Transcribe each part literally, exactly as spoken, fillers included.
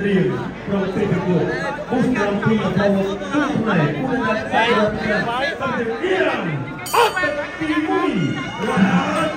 Liêng trong xây dựng cuộc bút làm thi ở phòng lúc này cũng đã xảy ra trong việc Iran T V là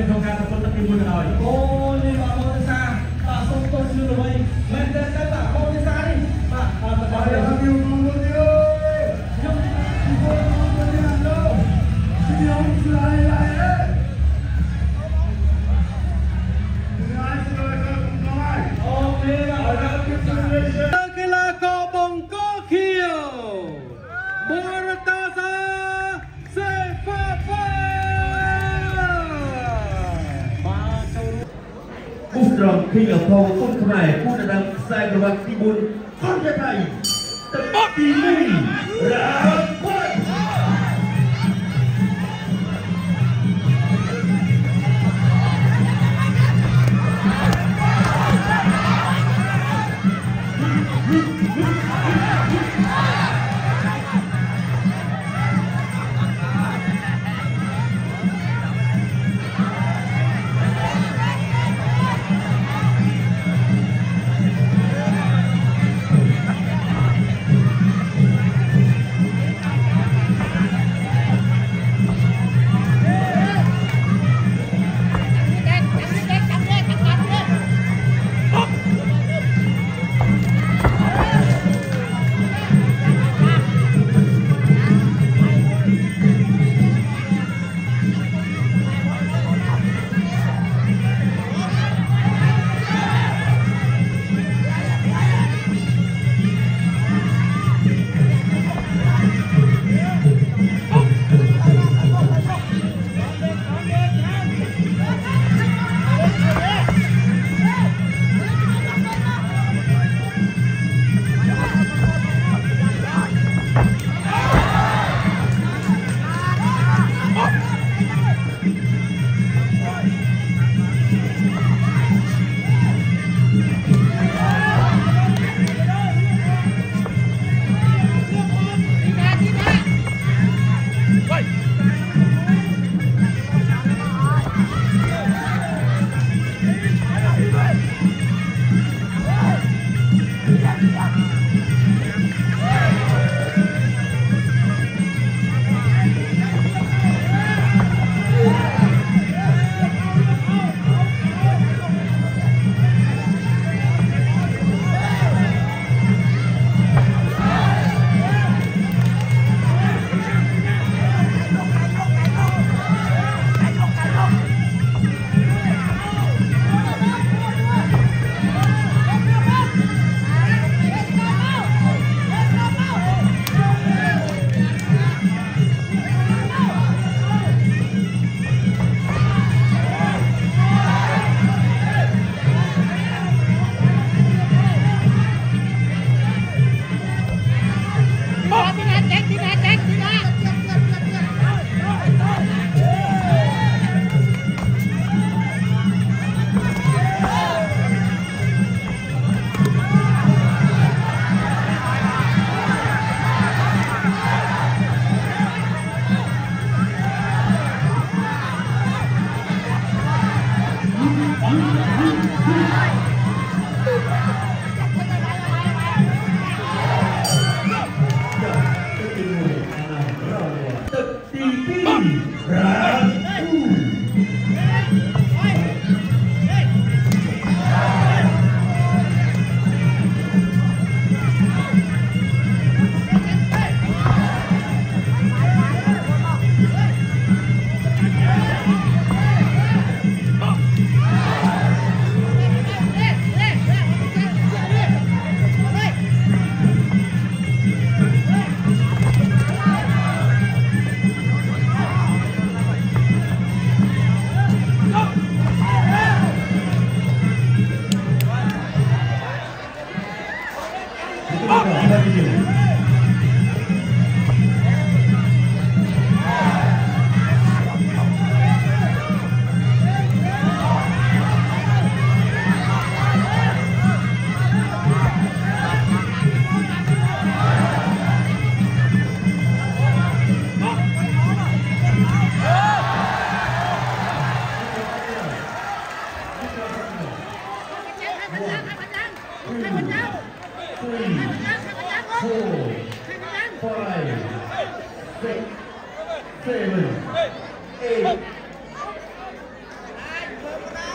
ในโครงการตะกุนตะกินบุญหน่อยโอ้นี่มาโมเดซ่าปะส่งตัวชื่อเลยแม่เดินได้ปะโมเดซ่านี่ปะปะปะเดี๋ยวพี่มองดูดิโอ้ยยังพี่มองดูดิฮัลโหลพี่น้องสายไหลเอ๊ะโอเคนะเอาละพี่สุดเลยกีฬากอบงโกเขียวบอร์ตาซาเซฟาฟาผู้สร้างที่กับพงต้นขมายผู้ดังสายประวัติบุญคนไทยตะปีมุ่งรักวัด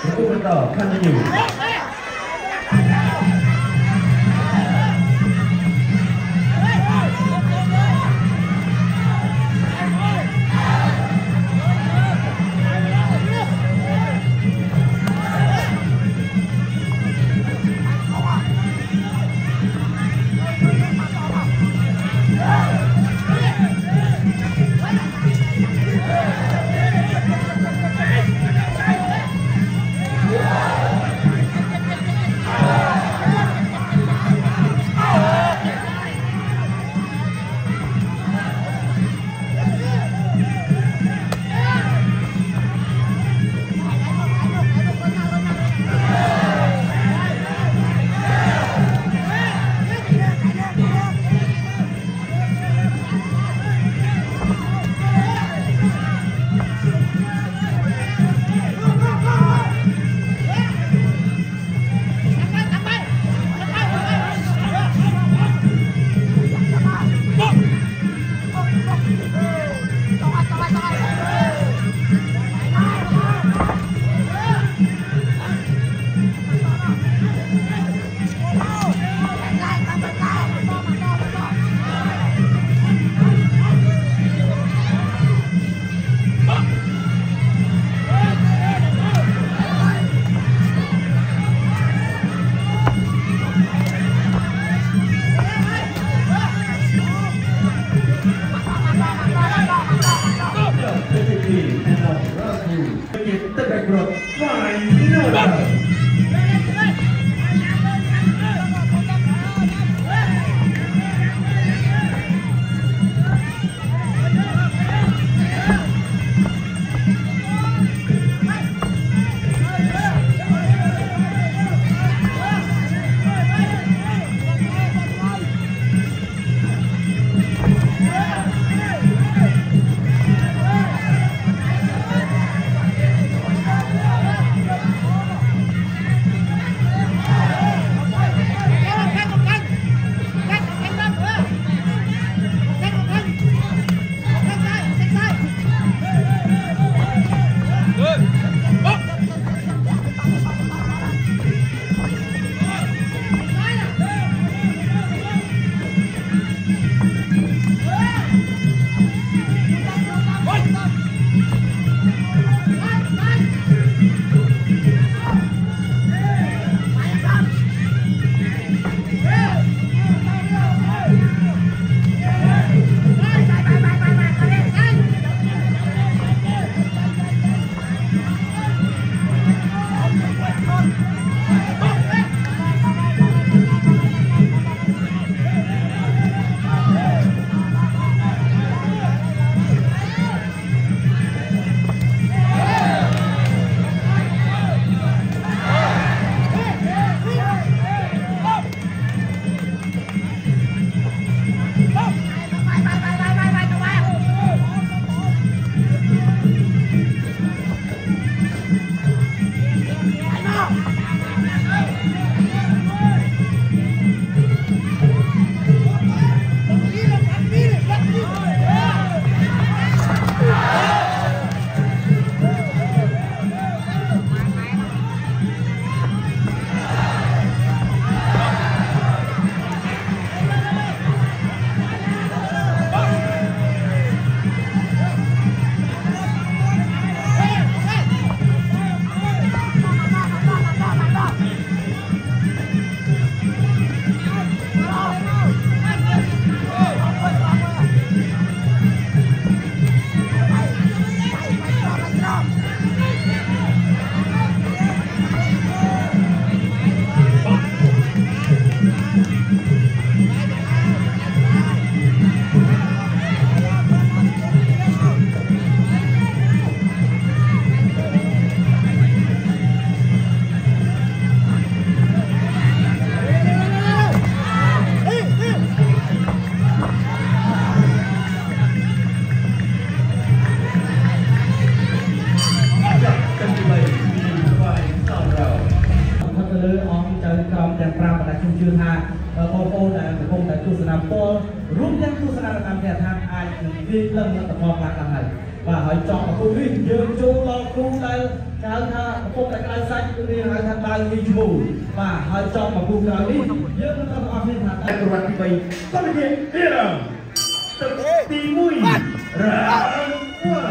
คู่กันต่อขั้นจะอยู่ và hỏi chọn một cô đi dương chung lo khu tay cái tha cô tại cái sách đi hai thằng ba đi mù và hỏi chọn một cô cái đi dương nó có phiên hạt tại cơ quan bị có bị gì đi nào tí mũi ra quân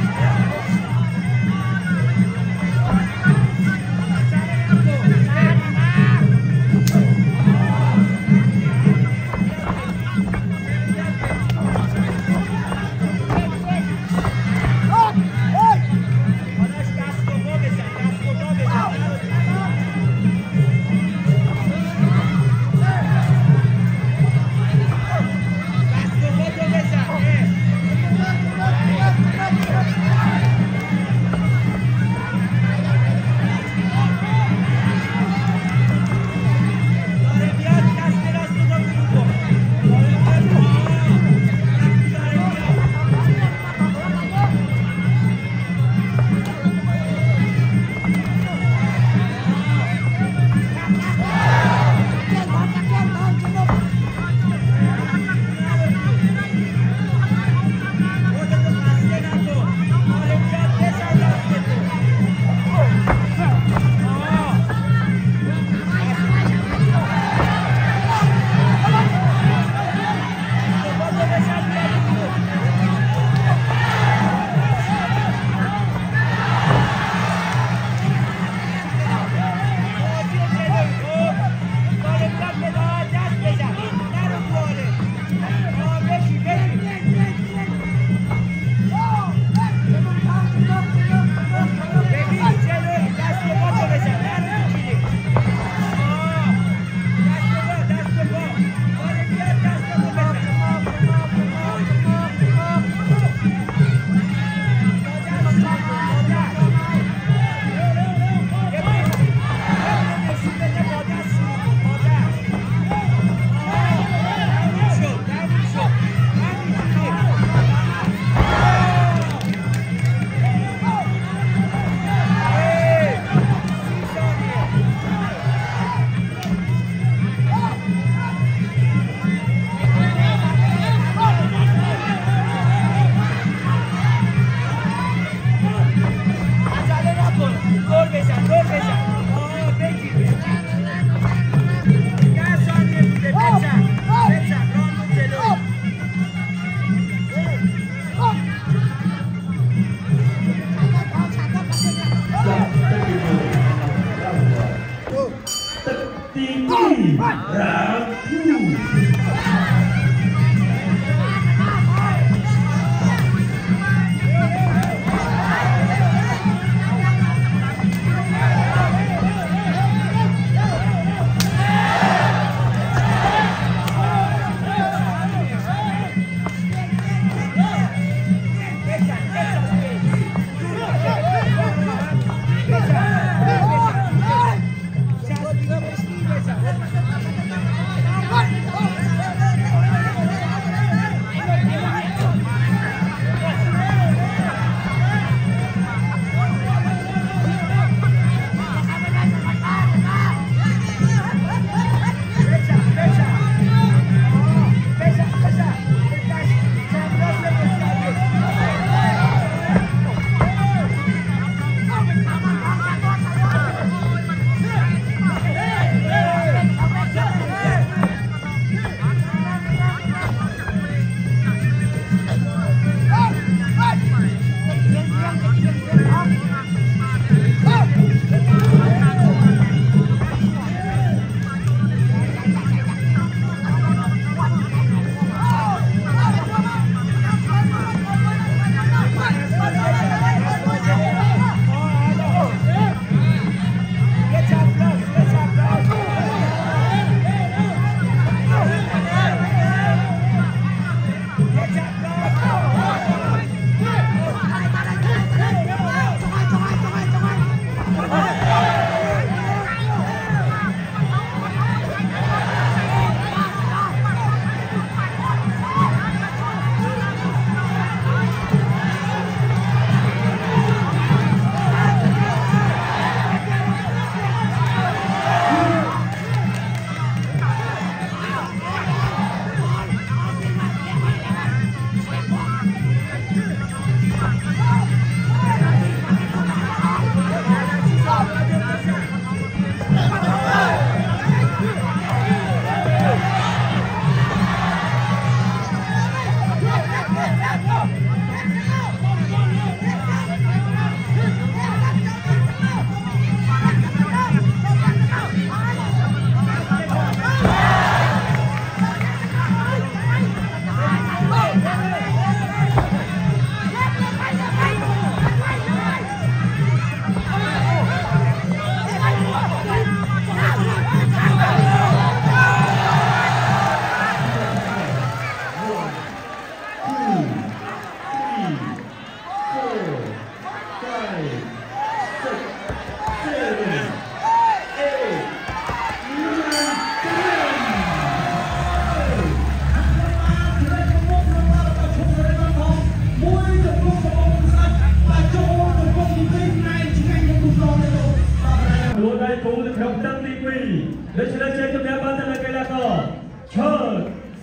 Hãy subscribe cho kênh Ghiền Mì Gõ để không bỏ lỡ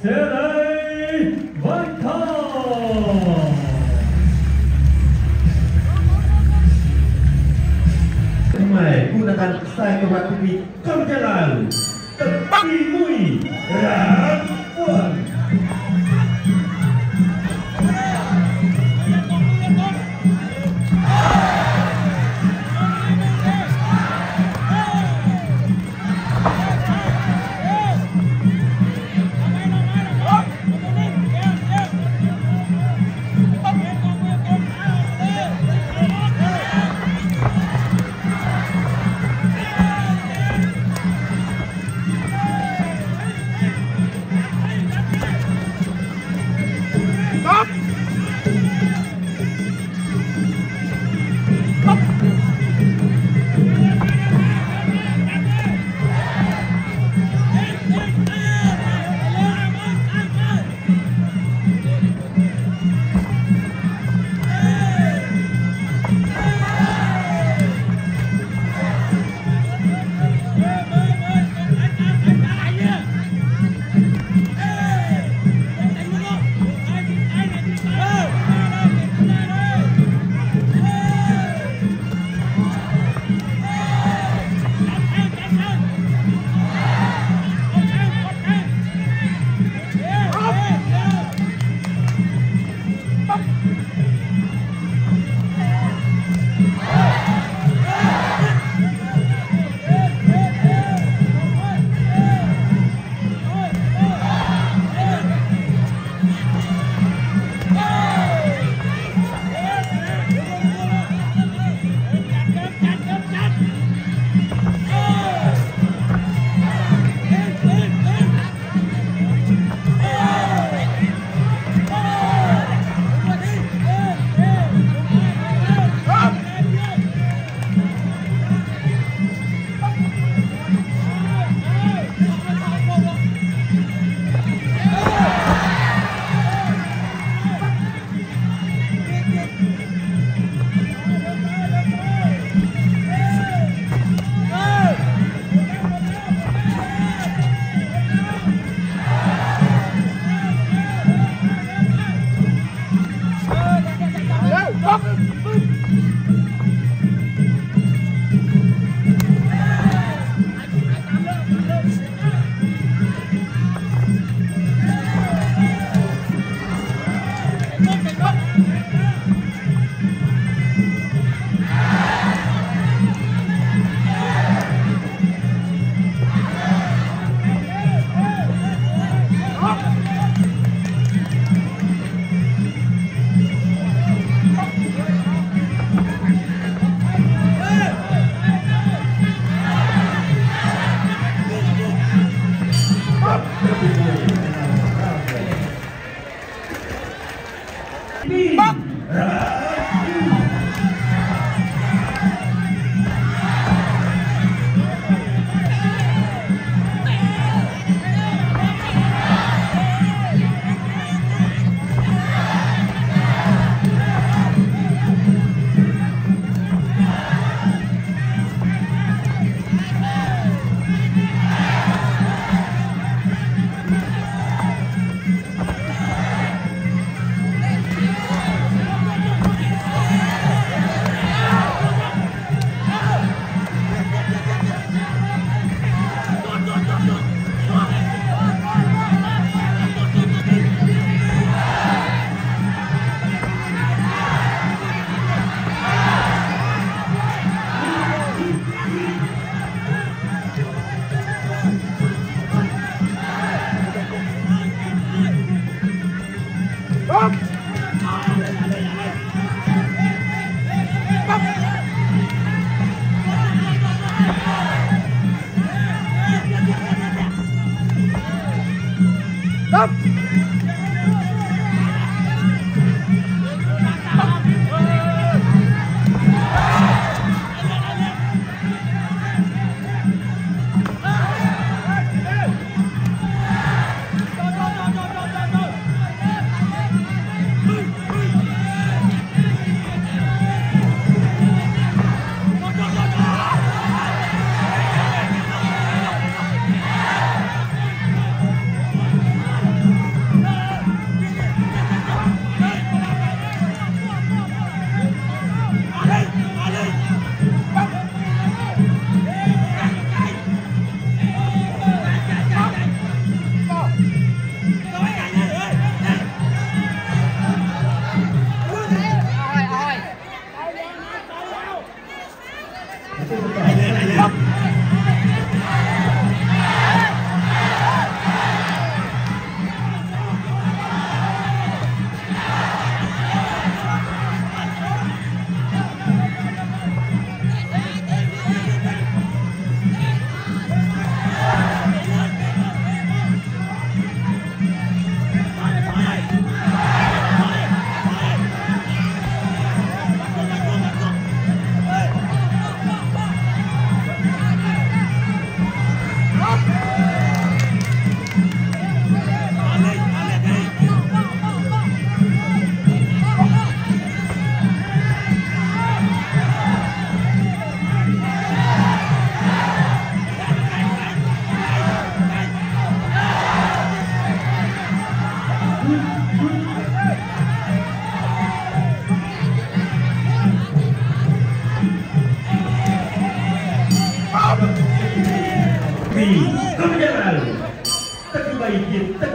Selay Vanta. Mời gunakan psychopath T V trong jalan Tepi Mui Rapuan.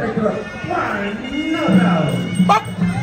ปั๊บ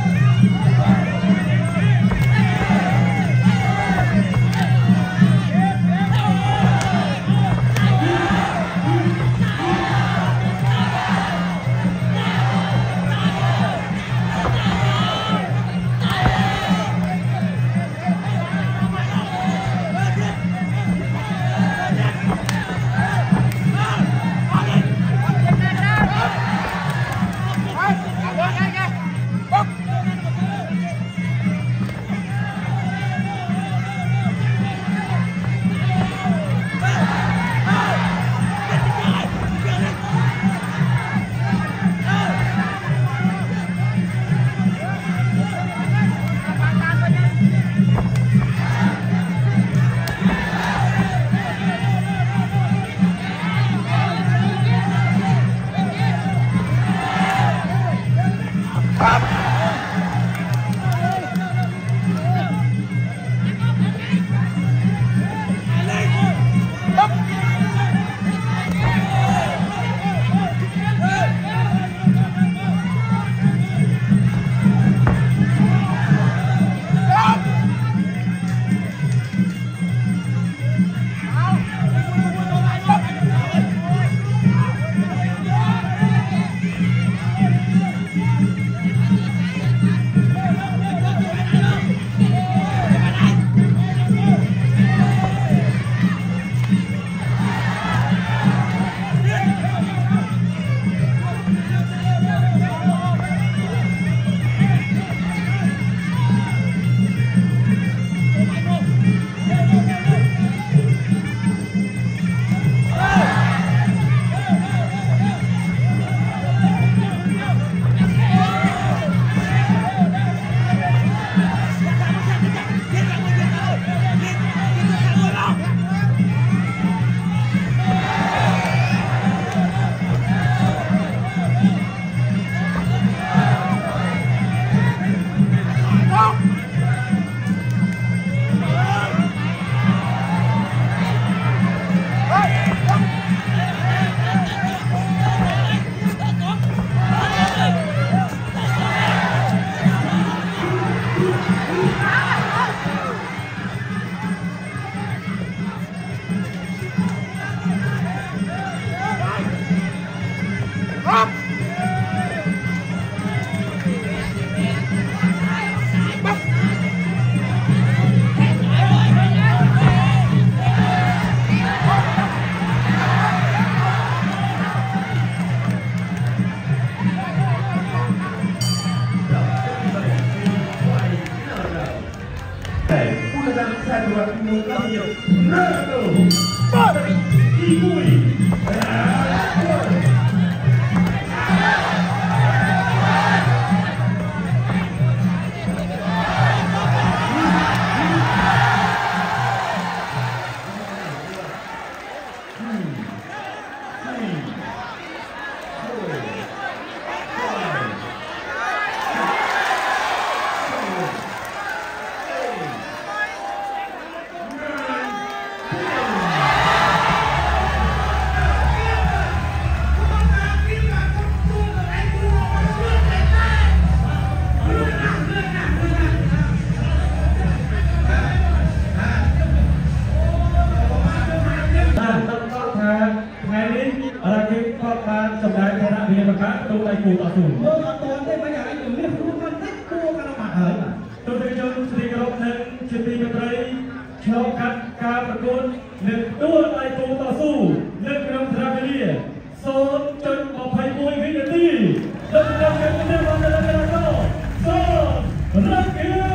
ตัวไอ้กูต่อสู้เมื่อตอนได้มาอย่างไอ้กูเนี่ยรู้มันได้ตัวกันมาเหรอตัวเป็นจนสติกรบหนึ่งสติกระไรชอบกันการประกวดหนึ่งตัวไอ้กูต่อสู้หนึ่งกรัมทราเบลีโซนจนออกไปมวยวินาทีแล้วจะเกิดเป็นเรื่องอะไรกันก็โซนรักเอง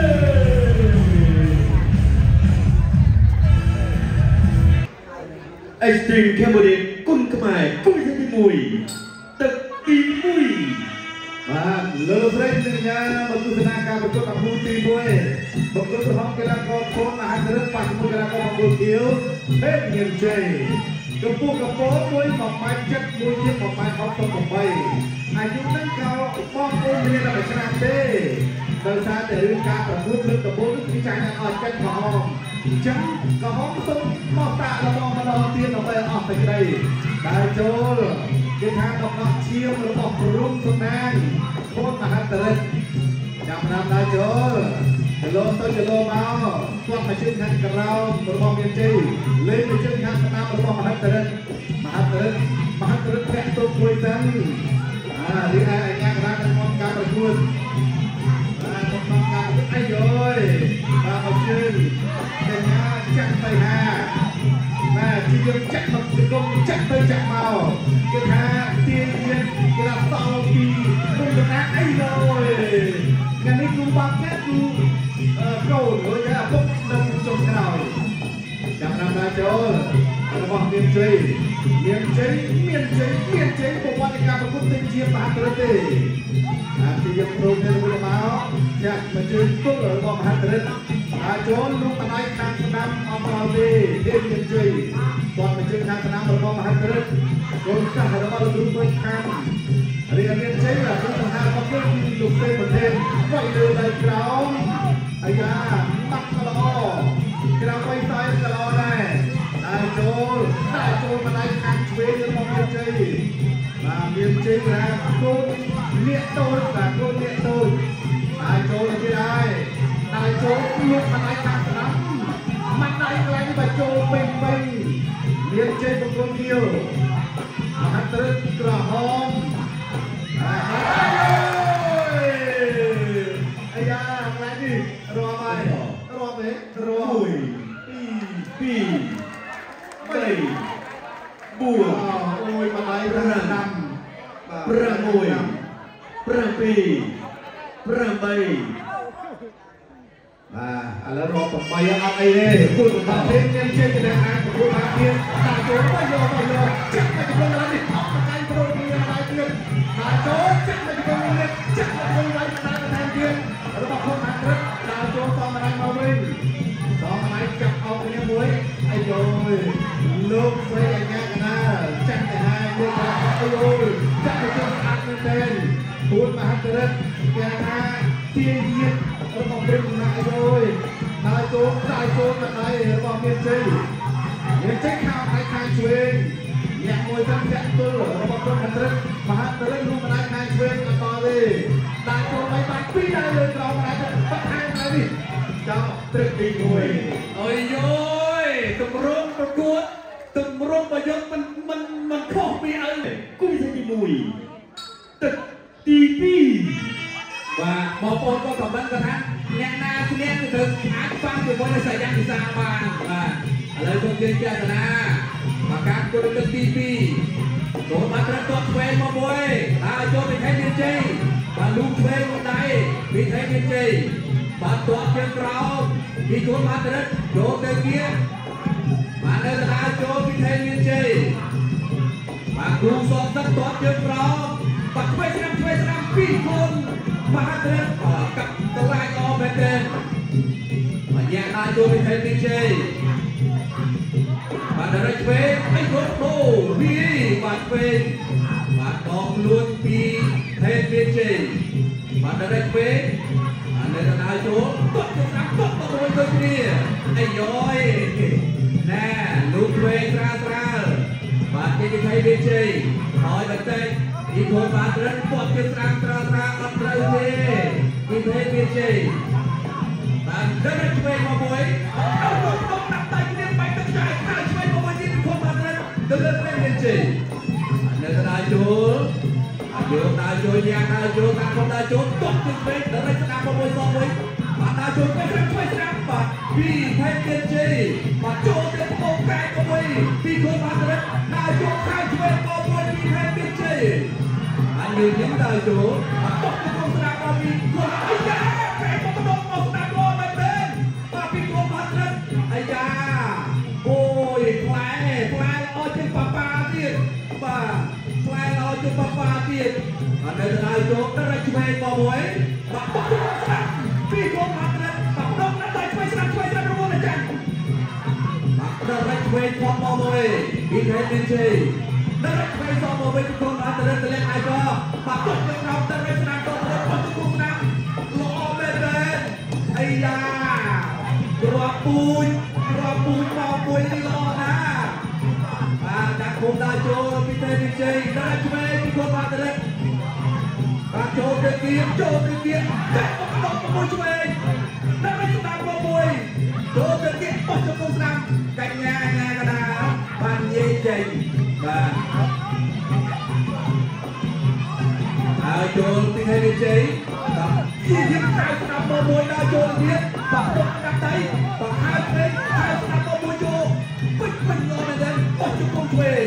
ไอ้สตรีมแคมเบอร์ดกุ้งขมายกุ้งที่มวยตึกอีมุยมาเลิศเร่งหนึ่งนะบรรทุกนาการบรรทุกอัพพูตีมวยบรรทุกห้องกีฬากอล์ฟโคนอาหารเรื่องปั่นกีฬากอล์ฟบอลเขียวเบ็ดเงินใจกระปุกกระโปงมวยหมอกไม้จัดมวยเชี่ยหมอกไม้เขาต้องออกไปอายุนั่งเขาป้องกันเรียนระดับชนะเต้โดยสารแต่เรื่องการประพฤติเรื่องกระโปงที่ใจนั้นอ่อนจัดของจังกระห้องส้มมอตาเรามองมาลองเตียนออกไปออกไปไกลได้โจลគេថាដំណោះឈាមរបស់ក្រុមសំណាងខូនមហន្តរិទ្ធចាំណាំដល់ចូលចលោទៅចលោមកគាត់មកជើងខាងក្រោមរបស់មានជ័យលេងទៅជើងខាងស្ដាំរបស់មហន្តរិទ្ធមហន្តរិទ្ធមហន្តរិទ្ធធាក់ទុកមួយសិនអានេះឯងអាញាកណ្ដាលក្នុងការប្រកួតអាក្នុងការប្រកួតអាយយបាទមកជើងតែញ៉ាចាក់ទៅហាបាទជាយើងចាក់មកគុំចាក់ទៅចាក់មកគេថាទាញទៀតគេថាតោពីគុំកណ្ដាលអីយថ្ងៃនេះគូបាក់គេគូកូនហើយថាពុកនឹងចុងក្រោយចាំតាមដល់ចូលរបស់មានជ័យមានជ័យមានជ័យមានជ័យប្រវត្តិការប្រកួតទៅជាមហន្តរិទ្ធទេអាជាយើងព្រមទៅមួយមកចាក់មកជើងគល់របស់មហន្តរិទ្ធអាចចូលលោកបដៃខាងស្ដាំអត់ដល់ទេទេមានជ័យគាត់មកជើងខាងស្ដាំរបស់មហន្តរិទ្ធកូនចាស់របស់លោកគ្រូមួយខាងរៀនមានជ័យlàគឺថារបស់លោកលោកទេប្រទេសវាយលើដៃក្រោមអាយ៉ាបាក់ក៏ល្អក្រៅបីសាយក៏ល្អដែរតែចូលតែចូលបដៃខាងឆ្វេងរបស់មានជ័យបាទមានជ័យថាកូនលាកតូចបាទកូនលាកតូចតែចូលទៅដែរតែចូលលោកបដៃខាងស្ដាំមិនដៃខ្លាំងបើចូលពេញពេញមានជ័យបង្គំគៀវមហន្តរិទ្ធក្រហមអាយ៉ាខ្លាំងនេះរាប់ហើយរាប់ទេរាប់មួយពីរពីរបួនអូយបដៃប្រាំប្រាំមួយប្រាំពីរប្រាំបីបាទឥឡូវរាប់ប្រាំបីអត់អីទេគូលប្រភេទមានជ័យទៅដល់អាចប្រកួតបានទៀតតែចូលទៅយកទៅយកចាក់ទៅក្នុងឡើយនេះអត់បកាយប្រូនេះហើយទៀតតែចូលចាក់ទៅក្នុងនេះចាក់ទៅក្នុងឡើយបណ្ដាបន្ថែមទៀតរបស់ខុនហាត់រឹកតែចូលតមរ៉ៃមកវិញតមរ៉ៃចាប់អោគ្នាមួយអាយយលោកស្រីអញ្ញាកណាចាក់ទៅហើយយើងថាអាយយចាក់ទៅចូលស្អាតមែនទេគូនមហន្តរិទ្ធគេថាទាញទៀតរបស់ព្រឹកណាអាយយតែចូលតែចូលមកដៃរបស់មានជ័យមានជ័យខាងដៃខាងឆ្វេងអ្នកមួយតាមចាក់ទល់របស់ព្រឹកមហន្តរិទ្ធមហន្តរិទ្ធរួមម្ដាយខាងឆ្វេងអត់ដល់ទេតែចូលបីបាច់ពីរដៃលើក្រោមម្ដាយទៅបាត់ខាងហើយនេះចាប់ព្រឹកទីមួយអើយយយទម្រង់ប្រកួតទម្រង់ប្រយុទ្ធមិនមិនមិនខុសពីអីគូវិស័យទីមួយទឹកទីពីរបាទបងប្អូនក៏ខមមិនក៏ថាអ្នកណាឈ្នះគឺត្រូវអាចฟังជាមួយនឹងសញ្ញាវិសាបានបាទឥឡូវខ្ញុំនិយាយចេតនាមកការគោលទឹកទីពីរចូលមកត្រឹមទាត់ឆ្វេងមកមួយហើយចូលពីថៃមានជ័យបាទលូកឆ្វេងមកដៃពីថៃមានជ័យបាទទាត់ជើងក្រោមពីគូនមកត្រឹមចូលទៅkiaបាទនៅតាចូលពីថៃមានជ័យបាទគ្រូសតទឹកទាត់ជើងក្រោមបាទឆ្វេងស្រាំឆ្វេងស្រាំពីគូនមហន្តរិទ្ធកាប់តឡាយអស់មែនទេមកញ៉ាំដល់ចូលពីថៃមានជ័យបាទរត់ឆ្វេងអីរត់ដូរពីបាទឆ្វេងបាទដងខ្លួនពីថៃមានជ័យបាទរត់ឆ្វេងអានៅដល់ចូលទាត់ទៅស្រាំទាត់ទៅវិញដូចគ្នាអីយ៉យណែលោកឆ្វេងស្រាលស្រាលបាទគេពីថៃមានជ័យហើយបន្តិចពីគូនបាទរត់ទាត់ទៅស្រាំស្រាលស្រាលអត់ត្រូវទេពីថៃមានជ័យបាទរត់ឆ្វេងមកមួយអត់ទៅទៅដាក់ដៃគ្នាបែកទៅចាយហើយឆ្វេងមកមួយទៀតគូនបាទរត់ទៅលើពេលមានជ័យនៅដល់ចូលយកដល់ចូលយ៉ាងដល់ចូលតាមផងដល់ចូលទាត់ទៅពេលដល់ស្ដាប់មកមួយសងមួយបាទដល់ចូលពេលស្រាំឆ្វេងស្រាំបាទពីថៃមានជ័យបាទចូលទៅបោកកាយមកមួយពីគូនបាទរត់ដល់ចូលខាងឆ្វេងមកមួយពីថៃមានជ័យanh nhìn những đời chủ tốt cái con ra qua đi của ai da cái con đột một đạp lo bên bên và bị con bắt lên ai da ôi fly fly lo cho papa tiền và fly lo cho papa tiền và đây là ai chủ nó ra chơi bò muối và tốt cái con ra bị con bắt lên và đột nó tay chơi ra chơi ra đúng không này chăng và nó ra chơi con bò muối bị thế nên chơi nó ra chơi bò muối với con bắt lên lên ai cho bà tốt với nhau ta mới làm tốt được con cũng nằm lo bên bên ai da rùa bùi rùa bùi bao bùi đi lo nè à đã cùng ta cho bị thế bị ជ័យដល់ឆ្វេងពីគាត់បានទៅបានចូលទៅទៀតចូលទៅទៀតតែបោះបោះឆ្វេងដល់ស្ដាប់បោះមួយចូលទៅទៀតបោះចូលស្ដាប់កញ្ញាណាកដាបាននិយាយចេញបាទហើយចូលពីហេតុជ័យជាយើងខាងស្ដាប់បោះមួយដល់ចូលទៀតបោះស្ដាប់ដៃបោះហើយពេកហើយស្ដាប់បោះមួយចូលពេញពេញងមែនទេបោះចូលឆ្វេង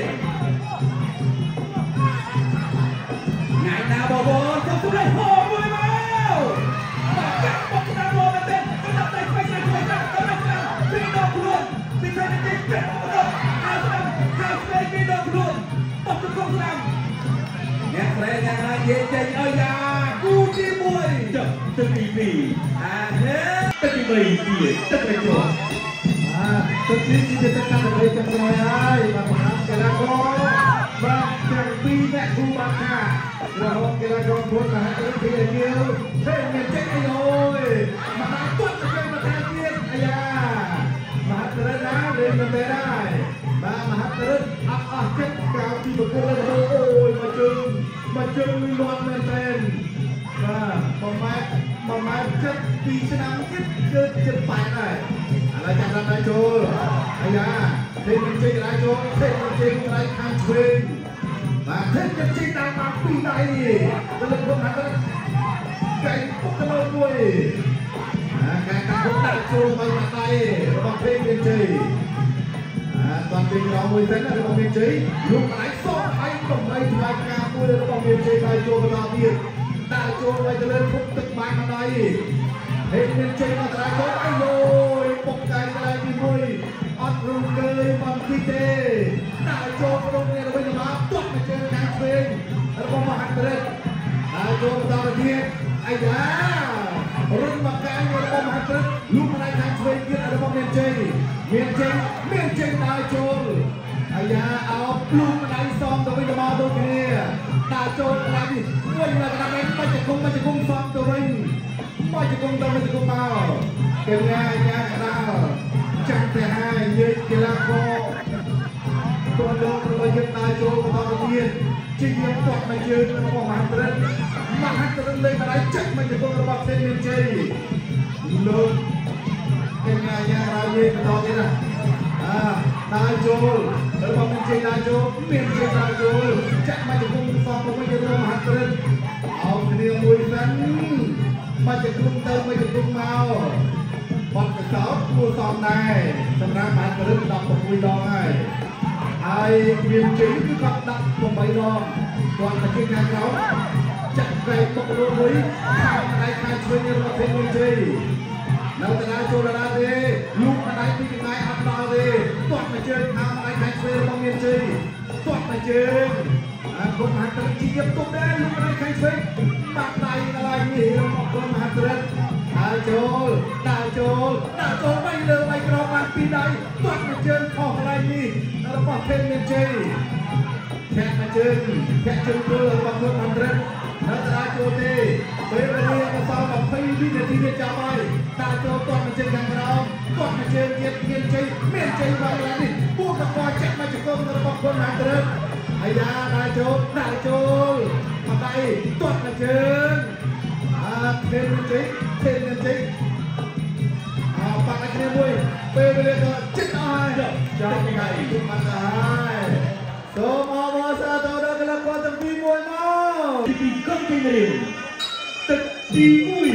ថ្ងៃណាបបរចូលទៅហោមួយមកបាទកាត់បោះស្ដាប់បោះមែនទេស្ដាប់ដៃពេញណាស់ពេញណាស់ទៅស្ដាប់ពីដកខ្លួនពីតែនេះពេញហើយស្ដាប់ហើយស្ដាប់ពីដកខ្លួនបោះចូលស្ដាប់អ្នកប្រែអ្នកណានិយាយចេញអើយ៉ាគូទីមួយទឹកទីពីរអាហេទឹកទីបីទៀតទឹកទីមួយអាទឹកទីពីរទឹកកាន់តែចាំក្រោយហើយបាទខាងកីឡាករបាទទាំងពីរអ្នកគូបាខារហូតកីឡាករព្រោះតែទៅពីអាគាវទេមានចេញអីអូយមកដល់ទុតទៅមកខាងទៀតអាយ៉ាមហាតរិនណាលេងមិនដែរបាទមហាតរិនអត់អស់ចិត្តកៅពីប្រគល់ទៅអូយមកជើងមកជើងលន់មែនទេបាទប្រមាណប្រមាណចិត្តពីរឆ្នាំទៀតគឺចិត្តបែកដែរឥឡូវចាំដល់ចូលអាយ៉ាទេមិនចេញកន្លែងចូលទេមិនចេញកន្លែងខាងឆ្វេងបាទទេមិនចេញតាមមកពីដៃទៅលើខ្លួនហ្នឹងកែពុកទៅលើមួយអាកែតាមពុកដាក់ចូលទៅមកដៃរបស់ទេមានជ័យអាគាត់ពីក្រោមមួយទៅរបស់មានជ័យលោកកន្លែងសោកឲ្យតម្លៃថ្លៃការមួយរបស់មានជ័យដល់ចូលបន្តទៀតដាក់ចូលទៅលើពុកទឹកបានមកដៃទេមានជ័យមកត្រៃចូលអាយយពុកកែកន្លែងទីមួយអត់រូកើយបំទីទេដាក់ចូលក្នុងនេះទៅវិញទៅមកទាត់មកជើងខាងឆ្វេងរបស់មហាតរិទ្ធដាក់ចូលបន្តទៀតអាយ៉ារុញមកកែរបស់មហាតរិទ្ធលូកន្លែងខាងឆ្វេងទៀតរបស់មានជ័យមានជ័យមានជ័យដាក់ចូលអាយ៉ាអោបលូកន្លែងសំទៅវិញទៅមកដូចគ្នាដាក់ចូលកន្លែងនេះវិញមកកន្លែងបាច់ជង្គង់បាច់ជង្គង់សំទៅវិញមកជង្គង់ទៅវិញជង្គង់មកកញ្ញាញ៉ាកដាលចាំតែហើយយើងកីឡាករទល់លោករបស់យើងដើរចូលបន្តទៀតជាយើងទាត់មកជើងរបស់មហាតរិទ្ធមហាតរិទ្ធលេងបណ្ដាចាក់មកជង្គង់របស់ទេមានជ័យលោកកញ្ញាញ៉ារាយបន្តទៀតណាអាដើរចូលរបស់មានជ័យដើរចូលមានជ័យដើរចូលចាក់មកជង្គង់សងរបស់យើងរបស់មហាតរិទ្ធអោគ្នាមួយសិនមកជង្គង់ទៅមកជង្គង់មកបាត់កសោតគួរសមដែរសម្រាប់បានព្រឹកដប់ប្រាំមួយដងហើយហើយមានជ័យគឺគាត់ដាក់ប្រាំបីដងគាត់មកជិះខាងក្រោមចាក់កែតុកលួមួយខាងដៃខាងឆ្វេងរបស់ទេមានជ័យនៅតារាចូលតារាទេលូកដៃពីកដៃអត់ដល់ទេគាត់មកជើងខាងដៃខាងឆ្វេងរបស់មានជ័យគាត់មកជើងអាគាត់មកទៅជាប់ទុកដែរលូកដៃខាងឆ្វេងបាក់ដៃកន្លែងនេះរបស់គាត់មហាតរិទ្ធដើរចូលដើរចូលដើរចូលបីលើបីក្រោមបានពីដៃទាត់មកជើងខុសកន្លែងនេះរបស់ទេមានជ័យធាក់មកជើងធាក់ជើងចូលរបស់ខ្លួនមហាតរិទ្ធនៅតារាចូលទេពេលវេលាក៏សល់ยี่สิบវិនាទីទៀតចាប់ហើយដើរចូលទាត់មកជើងខាងក្រោមទាត់មកជើងទៀតមានជ័យមានជ័យមកកន្លែងនេះពូកកចាក់មកជង្គង់របស់ខ្លួនមហាតរិទ្ធអាយ៉ាដើរចូលដើរចូលមកដៃទាត់មកជើងអាទេមានជ័យទេមានជ័យអើបាក់គ្នាមួយពេលវេលាក៏ចិត្តអស់ហើយចាំថ្ងៃទុកបានហើយសូមអបអរសាទរដល់កីឡាករទាំងពីរមួយមកទីពីកុំពីរៀនទឹកទីមួយ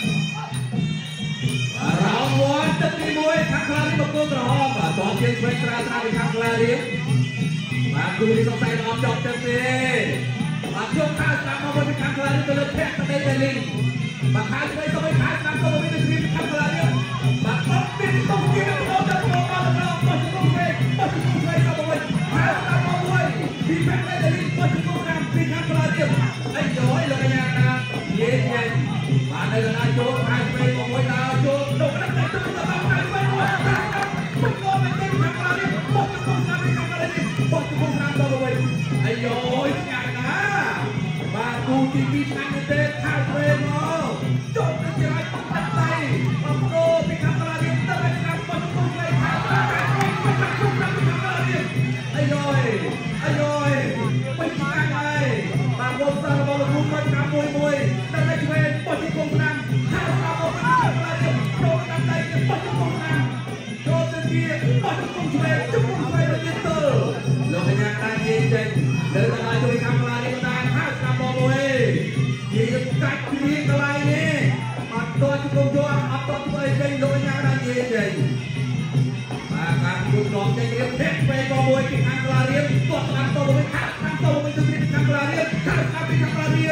រងវ៉ាន់ទឹកទីមួយខាងខ្លានេះមកគោក្រហមបាទតោះជាងស្វែងស្រាលស្រាលពីខាងខ្លារៀងបាទគូនេះសង្ស័យអត់ចប់ទឹកទេបាទជុំខាងស្ដាប់មកពីខាងខ្លានេះទៅលើភ័ក្រក្តីតែលីងបាទខាងស្វែងទៅខាងស្ដាប់ទៅវិញទៅពីខាងខ្លានេះបាទអត់មានតុងគៀនទៅដល់ទៅដល់ដល់ដល់មកជុំវិញមកជុំវិញទៅវិញខាងស្ដាប់មកវិញពីភ័ក្រក្តីតែលីងមកជុំតាមពីខាងខ្លានេះអីយោលោកកញ្ញាណាយេញ៉ៃបាទនៅកណ្ដាលចូលខាងស្វែងមកមួយដើរចូលទៅកណ្ដាលទៅទៅដល់ខាងស្វែងមកជុំមកវិញខាងខ្លានេះមកជុំតាមពីខាងខ្លានេះមកជុំតាមទៅវិញអីយោឆ្ងាយណាបាទគូទីពីរឆ្នាំទេខាងស្វែងមកចូលទៅច្រាយទឹកដៃមកគោពីខាងខ្លានេះទៅខាងមកជុំវិញខាងខ្លានេះមកជុំតាមពីខាងខ្លានេះអីយោអីយោ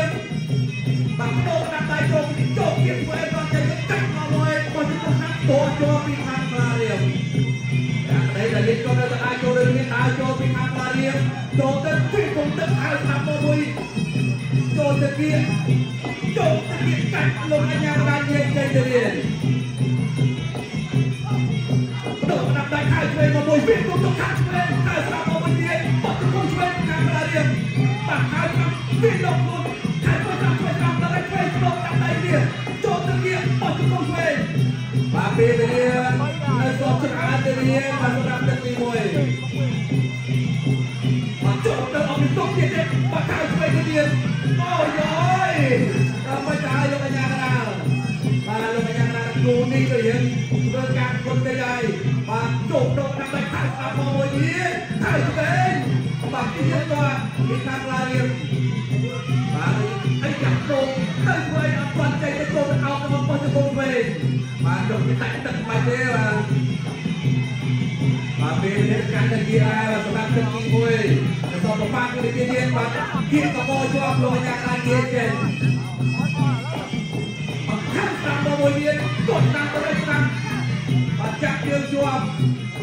មបាក់ដោដាក់ដៃចូលពីចូលទៀតធ្វើឲ្យគាត់ចេញកាច់មកមួយគាត់ទៅហាត់តោចូលពីខាងខ្លារៀមដាក់ដៃដល់លេងចូលទៅអាចចូលទៅមានដើរចូលពីខាងខ្លារៀមចូលទៅពីគុំទឹកហើយស្ដាប់មកមួយចូលទៅទៀតចូលទៅទៀតកាច់លោកអញ្ញាបាននិយាយចេញទៅរៀនដោដាក់ដៃហើយឆ្វេងមកមួយពីគុំទឹកខាងឆ្វេងហើយស្ដាប់មកមួយទៀតបាត់ទៅគុំឆ្វេងខាងខ្លារៀមបាក់ហើយពីលោកខ្លួនហើយគាត់តាមឆ្វេងតាមដល់ឆ្វេងលោកដាក់ដៃទៀតចូលទៅទៀតបាត់ទៅគុំឆ្វេងបាទពេលទៅរៀននៅសពឆ្អាតទៅរៀនបានសម្រាប់ទឹកទីមួយមកចូលទៅអត់ទុកទៀតទេបាក់ហើយឆ្វេងទៅទៀតអូយអើយដល់មិនដែរលោកអញ្ញាកណាបាទលោកអញ្ញាកណាគ្រូនេះទៅរៀនធ្វើការគុំទៅហើយបាទចូលទៅដាក់ដៃខាងស្ដាប់មកមួយទៀតហើយឆ្វេងបាទទៀតគាត់ពីខាងឡារៀមបាទអីចាក់ចូលទៅឆ្វេងអត់គាត់ចេញទៅចូលទៅអោបទៅមកទៅគុំឆ្វេងបាទលោកគេតែទឹកបាច់ទេបាទបាទពេលនេះកាន់តែជាសម្រាប់ទឹកទីមួយទៅសពបាក់ទៅជាទៀតបាទគៀកកបោជាប់លោកយ៉ាងណាគេចេញខាងស្ដាប់មកមួយទៀតគាត់តាមទៅស្ដាប់បាទចាក់ជើងជាប់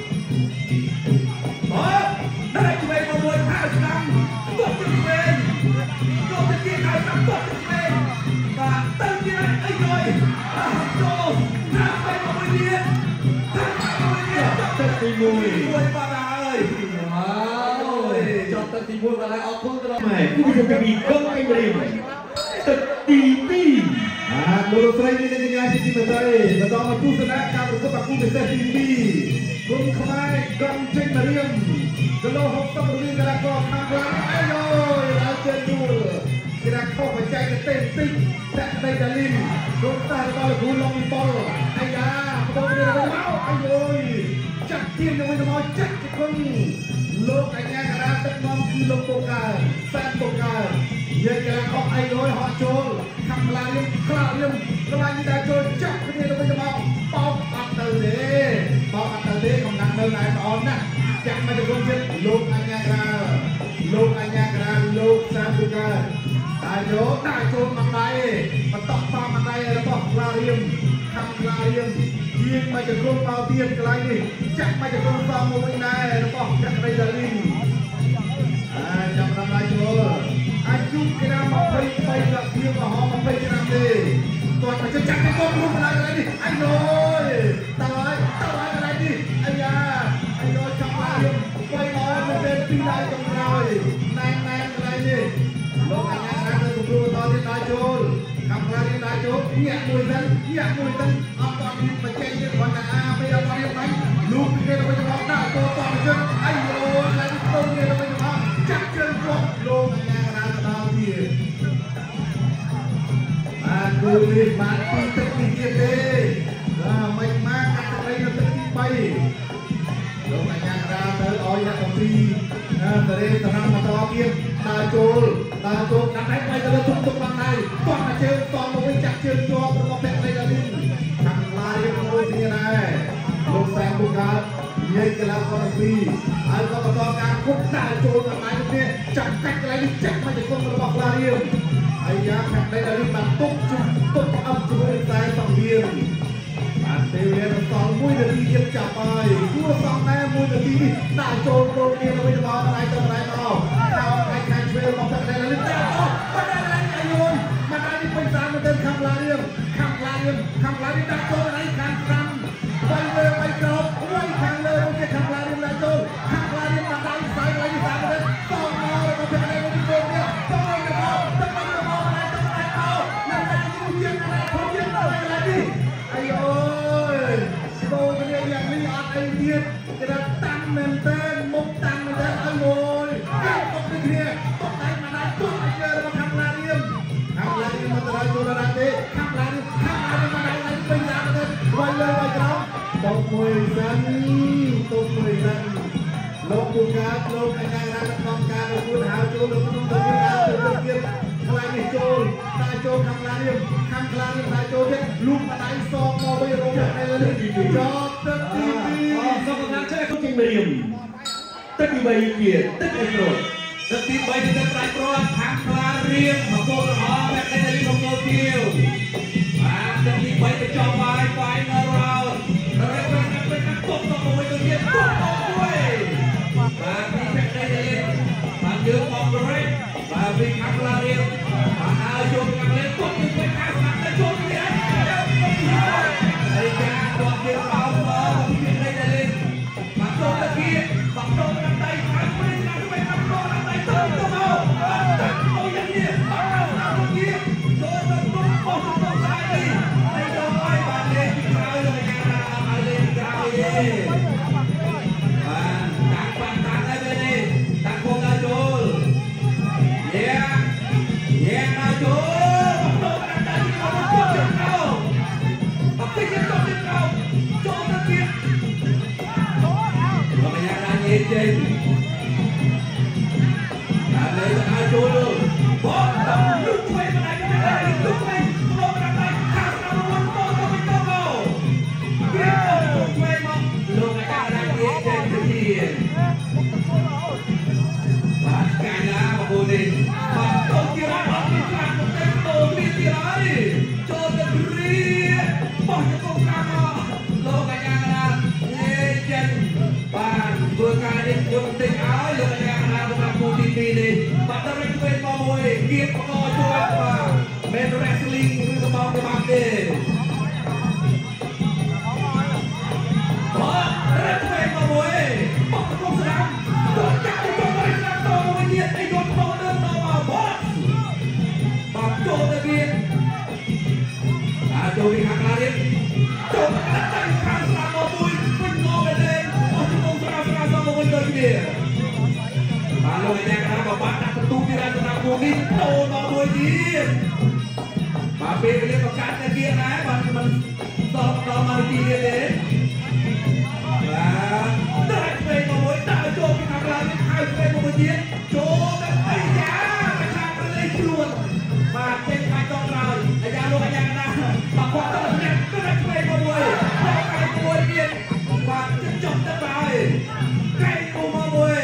បាទដល់ឆ្វេងមកមួយខាងស្ដាប់គាត់ទៅឆ្វេងគាត់ទៅទៀតខាងស្ដាប់គាត់ទៅឆ្វេងបាទទៅទៀតអីយយចូលខាងឆ្វេងមកមួយទៀតខាងមួយទៀតទឹកទីមួយមួយបាត់ហើយវ៉ាវចប់ទឹកទីមួយបាត់ហើយអរគុណដល់ម៉ែគូវិទ្យាពីកុំអីម្លេះទឹកទីពីរបាទលោកស្រីនេះនឹងញ៉ាំទីមេត្រីបន្តមកទស្សនាការប្រកួតបាក់គូពិសេសទីពីរគុំខ្មែរកំចេញមករៀមគីឡូហុកសិបរវាងកីឡាករខាងខ្លាំងអាយយដល់ជើងយួរកីឡាករបច្ចេកទេសតិចតាក់ដៃដាលីនលោកតារបស់គ្រូឡុងពីបុលអាយ៉ាបដូរទៅមកអាយយចាក់ទៀនទៅវិញទៅមកចាក់ជគុណលោកអញ្ញាកណាទឹកនាំគឺលោកពូកើសានពូកើយើងកីឡាករអាយយហត់ចូលខាងខ្លាំងរៀមខ្លាំងរៀមខ្លាំងតែចូលចាក់គ្នាទៅវិញទៅមកបោកអត់ទៅទេបោកអត់ទៅទេកំណាំងនៅណែល្អណាស់ចាក់មកជគុណចិត្តលោកអញ្ញាកណាលោកអញ្ញាកណាលោកសានពូកើតាយោតាចូលមកដៃបន្តតាមមកដៃរបស់ខ្លារៀមខាងខ្លារៀមជាងមកជគុណមកទៀតកន្លែងនេះចាក់មកជគុណសំមួយវិញដែររបស់ចាក់ដៃដាលីនអាចាប់តាមដៃចូលអាយុគេដល់ยี่สิบបីដល់ជាមហោยี่สิบឆ្នាំទេគាត់មកចាក់ទៅកូនរួមកន្លែងនេះអាយយតើហើយតើហើយកន្លែងនេះអាយ៉ាអាយយចាប់ឡើងបីអស់ទៅពេលពីរដៃចុងក្រោយណែនណែនកន្លែងនេះលោកអញ្ញាទៅគម្រោងតទៀតដៃចូលខាងក្រៅនេះដៃចូលញាក់មួយទៅញាក់មួយទៅអត់តមានបច្ចេកទេសគាត់ថាអាពេលអត់រៀបបាញ់លោកគេទៅទៅមកដាក់ចូលតទៅជិតអាយយឡើងទៅគេទៅទៅមកចាក់ជើងគាត់លោកអញ្ញាដល់ទៀតបាទគូនេះបានពីទឹកទីទៀតទេបាទមិនមកកាត់ត្រីនៅទឹកទីបីលោកអញ្ញារាទៅឲ្យអ្នកកំពីណាតរេត្រង់មកតទៀតដើរចូលដើរចូលដាក់ដៃទៅលើទុកទុកបានដៃគាត់មកជើងតមកវិញចាក់ជើងជាប់របស់ពាក់ត្រីដល់នេះខាងឡាយមួយទៀតដែរលោកសែងពូកើតនិយាយកីឡាករទីពីរហើយក៏បន្តការគុកដើរចូលដល់ដៃនេះចាក់កាច់កន្លែងនេះចាក់មកជង្គង់របស់ខ្លារៀមហើយយ៉ាងខាងដៃដល់នេះបានទុកជុំទុកអប់ជាមួយខ្សែសង្វៀនបានពេលវេលាសល់មួយនាទីទៀតចាប់ហើយគួរសងដែរមួយនាទីនេះដាក់ចូលចូលគ្នាទៅវិញទៅមកដៃទៅដៃមកដល់ដៃខាងឆ្វេងរបស់ដៃដល់នេះចាក់អស់បាត់ដៃអាយុយមកដៃនេះពេញតាមទៅខាងខ្លារៀមខាងខ្លារៀមខាងខ្លារៀមដាក់ចូលដៃខាងស្ដាំបីលើបីក្រោបមួយខាងលើគេខាងខ្លារៀមដាក់ចូលខាងខ្លារៀមដាក់ដៃស្អីដៃនេះតាមទៅតមករបស់ដៃនេះចូលនេះតមកទៅមកទៅមកទៅមកដៃទៅដៃមកណាស់តែយូរជាងណាស់ធំជាងទៅដៃនេះអាយយបូគ្នាយ៉ាងនេះអត់អីទៀតគេថាតាំងមែនតើមុខតាំងមែនតើអាយយគេតបគ្នាតបដៃមកដៃទុកឲ្យរបស់ខាងខ្លារៀមខាងខ្លារៀមមកទៅចូលដល់ទេខាងខ្លារៀមខាងខ្លារៀមមកដៃដៃពេញតាមទៅវាយលើវាយក្រោមតបមួយសិនតបមួយសិនលោកពូកាលោកអញ្ញារាក្នុងការប្រកួតហៅចូលនៅក្នុងទៅទៀតដើរទៅទៀតខ្លានេះចូលតែចូលខាងខ្លារៀមខាងខ្លារៀមតែចូលទៀតលូកដៃសងមកវិញរងតែលើនេះចប់ទឹកទីពីរអសុខណាស់ចេះគុំរៀមទឹកទីបីទៀតទឹកអីប្រូទឹកទីបីទឹកត្រៃប្រខាងខ្លារៀរៀងមកគោលរហបែបនេះទៅមកគោលទៀវបានតែទីបីទៅចោលបាយបាយនៅរោតតែពេលណាពេលណាគប់ទៅមួយទៅទៀតគប់ទៅមួយបាទទីបែបនេះទៅបានយើងមកប្រេកបាទពីខាងឡារៀងបានឲ្យយកខាងលេគប់ទៅពេលខាងស្ដាប់ទៅចូលទៀតហើយចាគាត់ទៀតបោកមកពីនេះទៅមកចូលទៅទៀតបាក់ចូលទៅដៃខាងពេលណាទៅខាងចូលដៃទៅទៅមកអូយ៉ាងនេះបាក់ចូលទៅទៀតចូលទៅទៅបោះទៅដៃហើយដល់ហើយបានលេងក្រោយទៅយ៉ាងណាឲ្យលេងក្រោយទេបានតាំងបានតាំងហើយពេលនេះតាំងគងដល់ចូលយេយេដល់ចូលបាក់ចូលដល់ដៃទៅមកចូលទៅក្រោយបាក់ពីចូលទៅក្រោយចូលទៅទៀតលោកអាយ៉ាញ៉េចេញដល់លេងដល់ចូលបោះដល់លុបទៅមិនได้មិនได้លុបទៅលោកដល់ដៃខាងដល់មកទៅទៅទៅទៅគេទៅទៅមកលោកអាយ៉ាញ៉េចេញទៅទៀតបាទកាញ់ណាបងប្អូននេះបាទទៅទៀតបាទពីខាងទៅទៅទៀតទៀតហើយចូលទៅរៀបោះទៅខាងមកលោកអាយ៉ាណាញ៉េចេញបានធ្វើការនេះយកបន្តិចឲ្យលោកអាយ៉ាណារបស់គូទីពីរនេះបាទដល់ទៅវិញមកមួយគៀបបកជួយបាទមែន wrestling ឬក៏មកទៅបានទេបាទរត់វិញមកមួយបកទៅស្ដាំចូលចាក់ទៅចូលទៅស្ដាំទៅមួយទៀតឲ្យយកទៅដើរទៅមកបាទបាទចូលទៅទៀតអាចចូលពីខាងឡាទៀតចូលទៅខាងស្ដាំមកមួយវិញមកទៅអស់ទៅស្ដាំស្ដាំទៅវិញទៅទៀតបាទលោកអាយ៉ាណាក៏បានដាក់បន្ទូពីរាជសម្រាប់ពួកនេះចូលមកមួយទៀតបាទពេលវេលាប្រកាសតែទៀតដែរបាទមិនដល់ដល់មកទីទៀតទេបាទតែពេលមកមួយដាក់ចូលពីខាងឡើងនេះហើយពេលមកមួយទៀតចូលទៅអាយ៉ាប្រឆាំងប្រលេងខ្លួនបាទចេញខាងដល់ក្រោយអាយ៉ាលោកអាយ៉ាណាបាទគាត់ទៅនេះទៅពេលមកមួយដល់ខាងមួយទៀតបាទចុះទៅហើយកែមកមួយ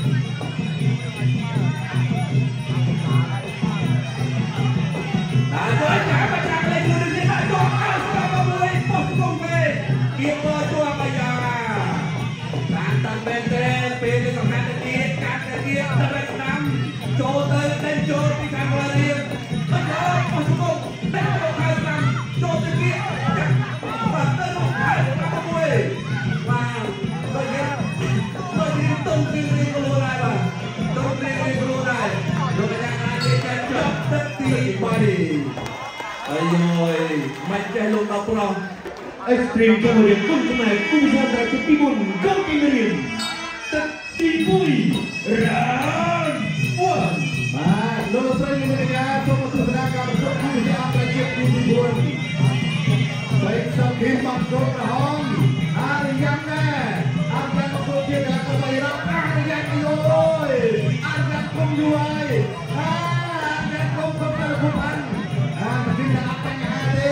ដល់ទៅចាំប្រចាំលេងខ្លួននេះដល់ចូលអើស្រាប់មកមួយបោះកងពេគៀបមកជួបអាយ៉ាបានតាំងបែនទេពេលនេះសំណាក់ទៀតកាត់ទៀតទៅស្ដាំចូលទៅលេងចូលពីខាងឡារៀងទៅចូលបោះកងទៅចូលខាងស្ដាំចូលទៅទៀតបាទទៅមកខាងស្ដាំមួយបាទទៅទៀតទៅទៀតតុងពីរៀងខ្លួនដែរបាទតុងពីរៀងខ្លួនដែរលោកអាយ៉ាអាចចេញចប់ទឹកទីបីអើយមិនចេះលោកដល់ប្រុស Extreme ចូលរៀនគុំខ្មែរគុំសាស្ត្រទីពីមុនកុំពីរៀនទឹកទីមួយរ៉ានវ៉ាន់បាទលោកស្រីមានការចូលមកទស្សនាការប្រកួតគូជាអន្តរជាតិគូទីមួយបែកសគីមកចូលក្រហមអារយ៉ាងណាអត់បានប្រកួតជាការទៅបៃរ៉ាអារយ៉ាងអីអូយអារយ៉ាងគុំយូរហើយអាយ៉ាងគុំគុំទៅគុំអានអាមិនទីដាក់បញ្ហាទេ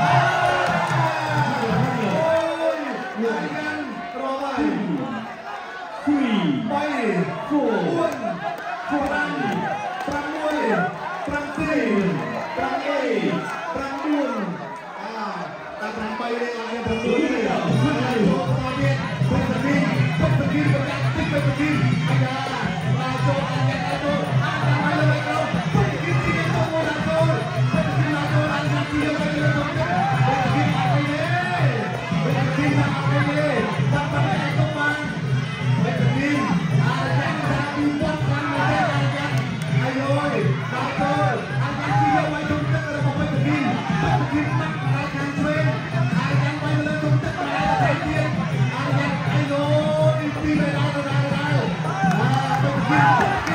Bay, four, one, four, nine, from one, from three, from eight, from one. Ah, from bay đây là em from one này. Hai, một, hai, biết, không phải đi, không phải đi, không phải đi, không phải đi. Anh à, à, cho anh nhận anh thôi, anh làm hai lời đâu, không phải đi thì em không muốn làm thôi, không phải đi làm thôi, anh làm gì đâu, anh làm thôi, không phải đi làm cái gì, không phải đi làm cái gì, làm cái này không ăn, không phải đi. Buat kami aja, ayo, dokter, akan dia mai dokter kalau mau pergi, pergi nak akan train, akan mai le dokter ada dia, akan ayo, ini dah dah dah dah, ah pergi.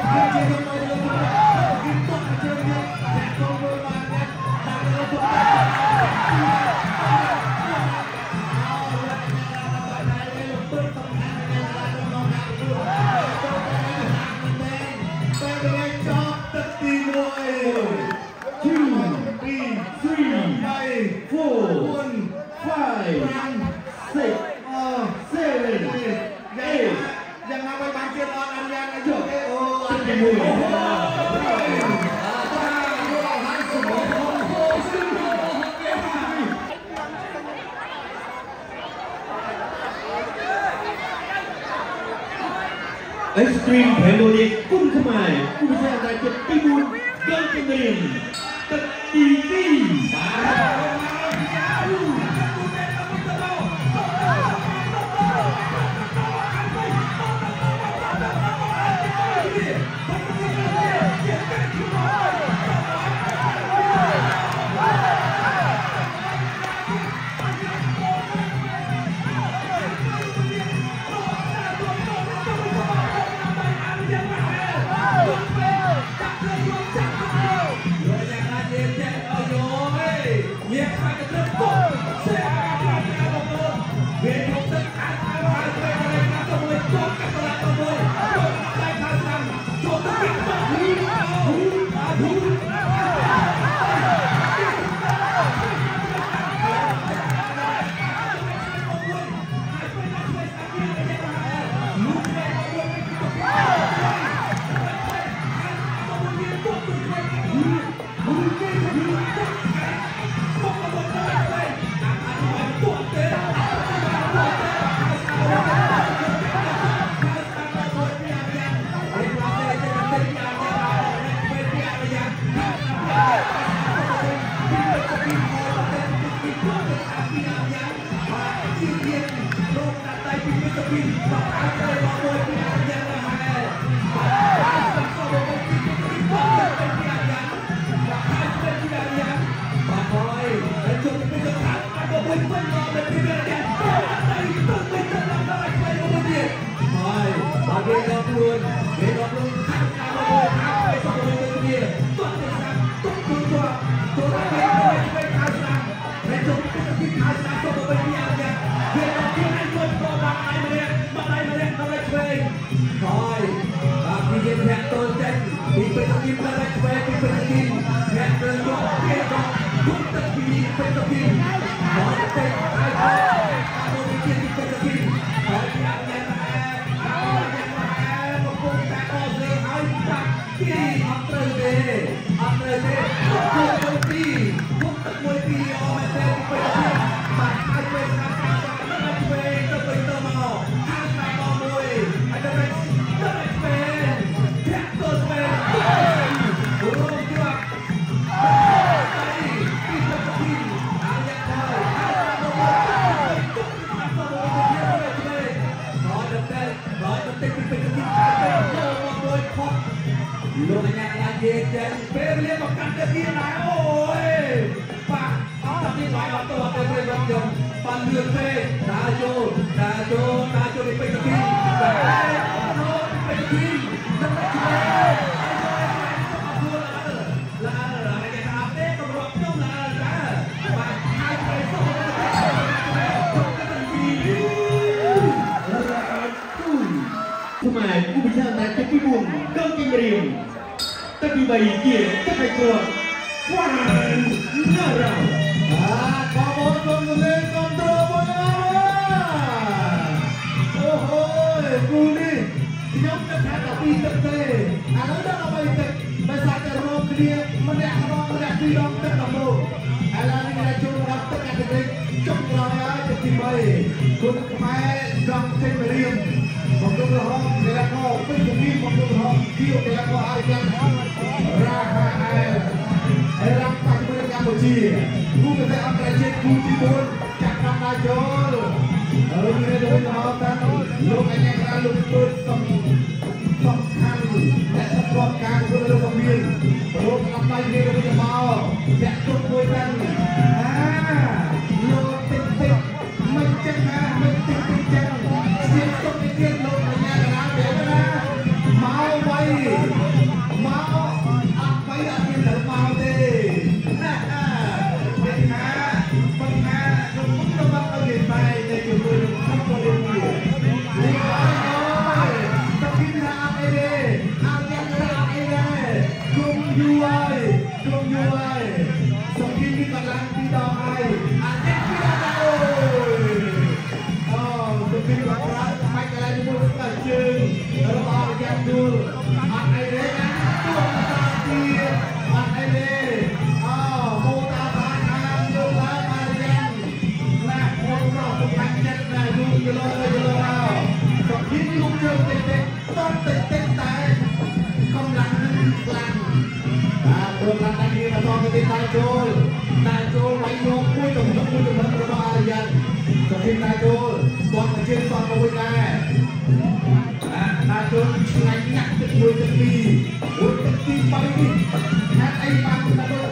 Extreme Cambodia គុណខ្មែរគូពិសេសតែចិត្តទីបួនដល់ជំនាញទឹកទីពីរខ្មែរគូពិសេសតែចិត្តទីបួនដល់ជំនាញទឹកទីបីជាទឹកឲ្យគ្រាប់វ៉ាន់ណារ៉ាអាខបនគុំលេងគ្រប់គ្រងមកអូហូគូនេះខ្ញុំគិតថាតែពីទឹកទេឥឡូវដល់អ្វីទឹកបើសាច់តែរកគ្នាម្នាក់ម្ដងម្នាក់ពីរដងទឹកដល់មកឥឡូវនេះគេចូលដល់ទឹកអាទិត្យចុងក្រោយហើយទឹកទីបីគុណខ្មែរចង់ចេញមករៀងមកดูរហូតគេថាក៏ពេញជំនាញមកดูរហូតគីគេថាក៏ឲ្យយ៉ាងរ៉ាហាអែអេរ៉ាំបាច់មើលកម្ពុជាគូប្រទេសអន្តរជាតិគូទីបួនចាក់តាមដៃចូលហើយនេះទៅវិញមកតាលោកអញ្ញាក្រាលោកទូតសំសំខាន់และសពតការធ្វើលោកវិមានលោកតាមដៃនេះទៅវិញមកចាក់ទុកមួយតាអាលោកតិចតិចមិនចឹងណាមិនតិចតិចចឹងស្ទាបទុកនេះទៀតលោកអញ្ញាក្រាបែបណាមកໄວយូរហើយក្រុមយូរហើយសុខីនេះកន្លងពីដងហើយអានេះពីដងអូយអូសុខីក៏ប្រាក់បាច់កន្លែងមួយស្គាល់ជើងរបស់យ៉ាងយូរអត់អីទេណាទួតាទៀតអត់អីទេអូមូតាបានអានយូរឡើងអាយ៉ាងណាមកប្រោះទៅបាច់ចិត្តណាយូរយូរយូរហើយសុខីលោកជើងតិចតិចតតតិចតិចតែកម្លាំងនឹងខ្លាំងបាទព្រមឡើងតែគ្នាមកតទៅទៀតតែចូលតែចូលໄວយកមួយទៅមួយទៅរបស់អាយ៉ាងសុខីតែចូលគាត់ទៅជើងសងមួយដែរអាចូលឆ្ងាញ់ណាស់ទឹកមួយទឹកពីរមួយទឹកទីបីនេះថាអីបានទៅ